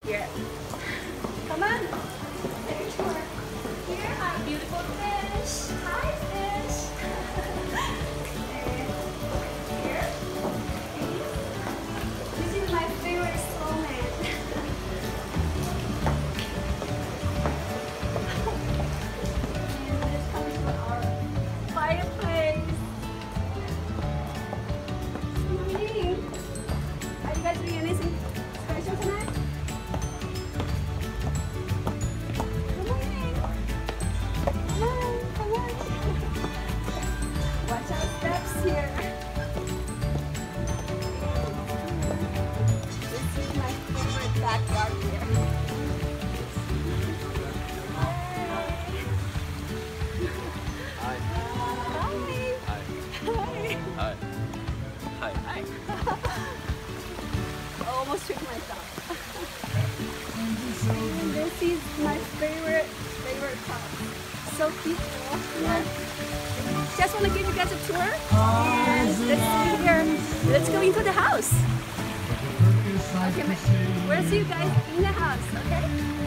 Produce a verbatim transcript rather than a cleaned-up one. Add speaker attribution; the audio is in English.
Speaker 1: Here. Come on. Take a tour. Here are beautiful fish. Hi, fish. And here. This is my favorite snowman. And this comes from our fireplace. Sweet. Are you guys doing anything special tonight? Come on in. Come on, come on. Watch our steps here. This is my favorite backyard here.
Speaker 2: Hi.
Speaker 1: Hi.
Speaker 2: Hi. Hi.
Speaker 1: Hi. I almost tricked myself. And this is my favorite, favorite part. So beautiful. Yeah. Just want to give you guys a tour. And let's see here. Let's go into the house. Okay, we'll see you guys in the house, okay?